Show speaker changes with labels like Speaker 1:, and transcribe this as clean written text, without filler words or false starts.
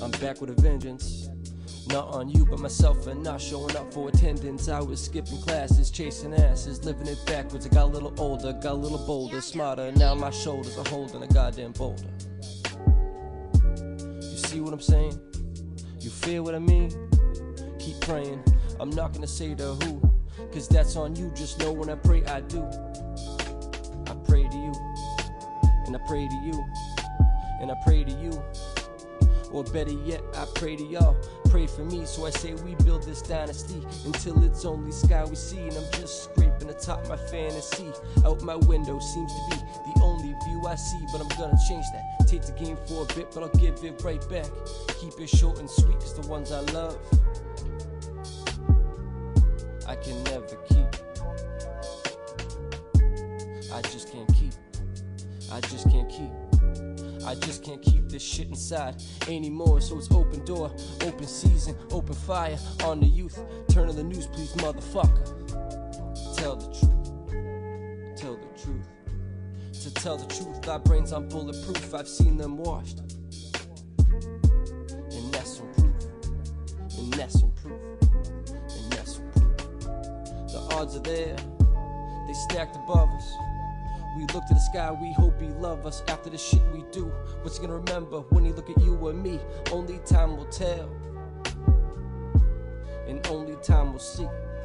Speaker 1: I'm back with a vengeance. Not on you but myself and not showing up for attendance. I was skipping classes, chasing asses, living it backwards. I got a little older, got a little bolder, smarter. Now my shoulders are holding a goddamn boulder. You see what I'm saying? You feel what I mean? Keep praying. I'm not gonna say the who, cause that's on you. Just know when I pray I do. I pray to you, and I pray to you, and I pray to you. Or better yet, I pray to y'all. Pray for me, so I say we build this dynasty until it's only sky we see. And I'm just scraping the top of my fantasy. Out my window seems to be the only view I see, but I'm gonna change that. Take the game for a bit, but I'll give it right back. Keep it short and sweet, cause the ones I love I can never keep. I just can't keep. I just can't keep. I just can't keep this shit inside anymore. So it's open door, open season, open fire on the youth. Turn on the news, please, motherfucker. Tell the truth. Tell the truth. To tell the truth, our brains aren't bulletproof. I've seen them washed. And that's some proof. And that's some proof. And that's some proof. The odds are there. They stacked above us. We look to the sky, we hope he love us. After the shit we do, what's he gonna remember when he look at you or me? Only time will tell, and only time will see.